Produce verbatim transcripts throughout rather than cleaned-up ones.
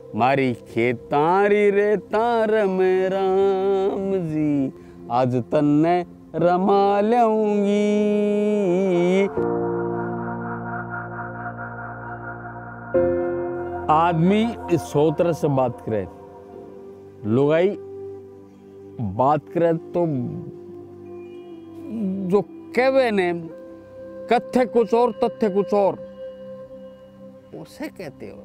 मारी खेतारी रे तार में राम जी, आज तन्ने रमा लूंगी। आदमी इस सोतर से बात करे, लुगाई बात करे तो जो कहवे ने कथ्य कुछ और तथ्य कुछ और, उसे कहते और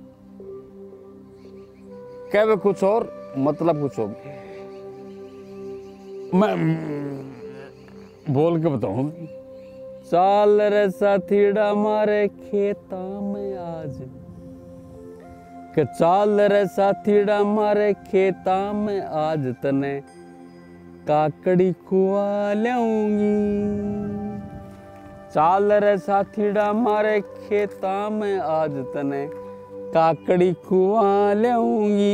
कहवे कुछ और मतलब कुछ और। मैं बोल के बताऊं, चाल रे साथीड़ा मारे खेता में आज, के चाल रे साथीड़ा मारे खेता में आज तने काकड़ी खुआ लूंगी। चाल रे साथीड़ा मारे खेता में आज तने काकड़ी खुआ लूंगी।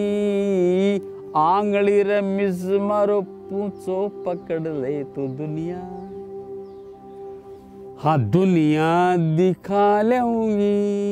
आंगली रे मिस मारो पूछो पकड़ ले तो दुनिया, हाँ दुनिया दिखा लूंगी।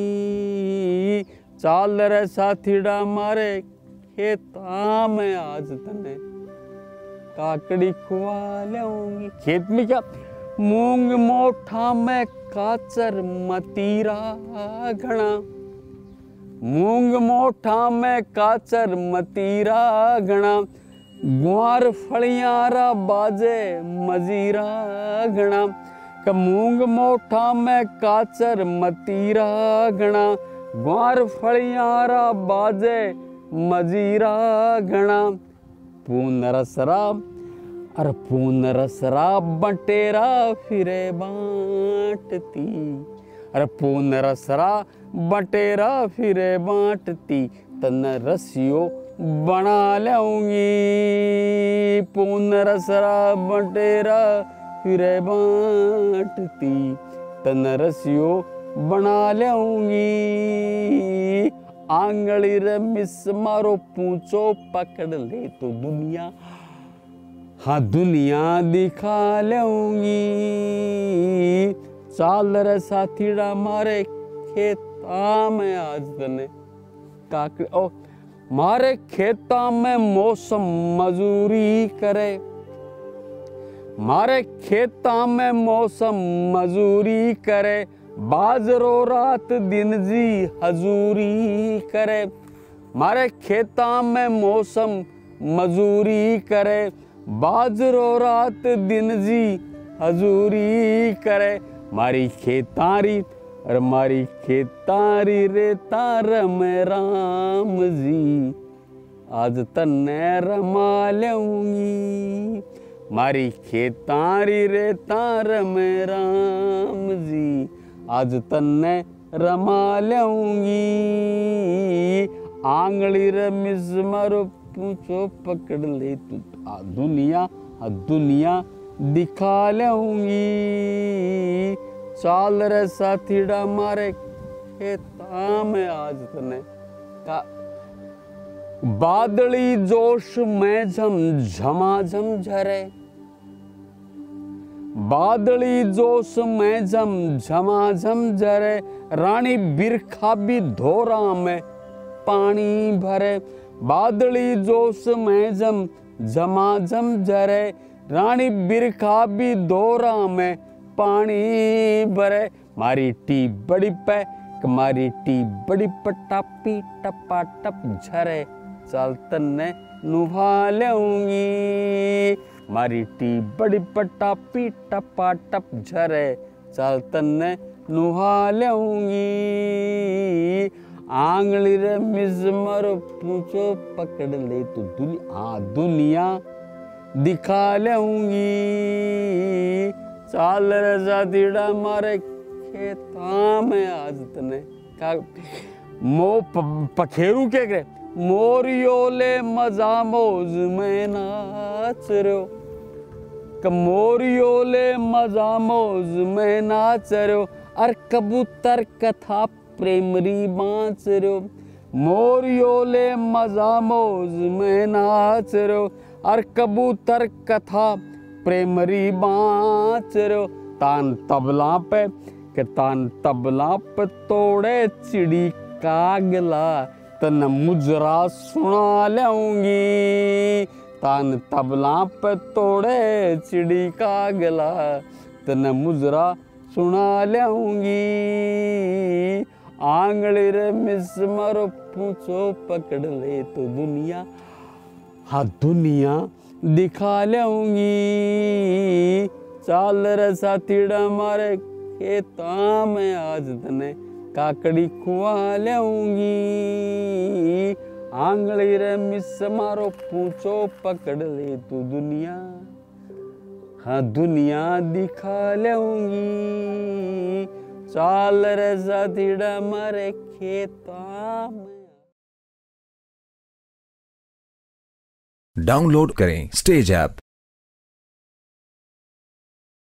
चाल रे साथीड़ा मारे खेता में आज तने काकड़ी खुआ लूंगी। खेत में क्या, मूंग मोठा में काचर मतीरा घना, मूंग मोठा में काचर मतीरा घना, ग्वार फलियारा बाजे मजीरा घना। क मूंग मोठा में काचर मतीरा घना, ग्वार फलियारा बाजे मजीरा घना। पूनरसरा अरे पूनरसरा बटेरा फिरे बांटती, अरे पूनरसरा बटेरा फिरे बांटती, तन रसियो बना लूंगी। पूनरसरा बटेरा फिरे बांटती, तन रसियो बना लूंगी। आंगली रे मिस मारो पूछो पकड़ ले तो दुनिया, हाँ दुनिया दिखा लूंगी। चाल रे साथीड़ा मारे खेता में आज तने काकड़ी, ओ मारे खेता में मौसम मजूरी करे, मारे खेता में मौसम मजूरी करे, बाजरो रात दिन जी हजूरी करे। मारे खेता में मौसम मजूरी करे, बाजरो रात दिन जी हजूरी करे। मारी खेतारी और मारी खेतारी रे तार में राम जी, आज तन्ने रमा लूंगी। मारी खेतारी रे तार में राम जी, आज तन्ने रमा लूंगी। आंगली रे मिस मारो पूछो पकड़ ले तू, आ दुनिया आ दुनिया दिखा लूंगी। चाल रे साथीड़ा मारे खेता में आज तने का, बादली जोश में झम झमाझम झरे, बादली जोश में झम झमाझम झरे, रानी बिरखा भी धोरा में पानी भरे। बादली जोश में झम झमाझम झरे, रानी बिरखा भी धोरा में पानी भरे। मारी टी बड़ी पे मारी टी बड़ी पटापी टपा टप झरे, चल तन्ने नुभा लूंगी। मारी टी बड़ी पटापी टपा टप झरे, चल तन्ने नुभा लूंगी। आंगली रे मिस मारो पूछो पकड़ ले तो दुनिया, आ दुनिया दिखा लूंगी। चाल रे साथीड़ा मारे खेता में आज तने का, मो पखेरू के करे, मोरियोले मजा मौज में नाच रो, मोरियोले मजा मौज में नाच रो, अर कबूतर कथा प्रेमरी बाँच रो। मोरियोले मजा मौज में नाच रो, अर कबूतर कथा प्रेमरी बाँच रो। तान तबला पे के तान तबला पे तोड़े चिड़ी कागला, तन मुजरा सुना लाऊंगी, तान तबला पे तोड़े चिड़ी का गला, तन मुजरा सुना लाऊंगी। आंगली रे मिस मारो पूछो पकड़ ले तो दुनिया, हाँ दुनिया दिखा लाऊंगी। चाल रे साथीड़ा मारे खेता में आज तने काकड़ी खुआ लाऊंगी। आंगली रे मिस मारो पूछो पकड़ ले तू दुनिया, हाँ दुनिया दिखा लाऊंगी। चाल रे साथीड़ा मारे खेता में। डाउनलोड करें स्टेज ऐप।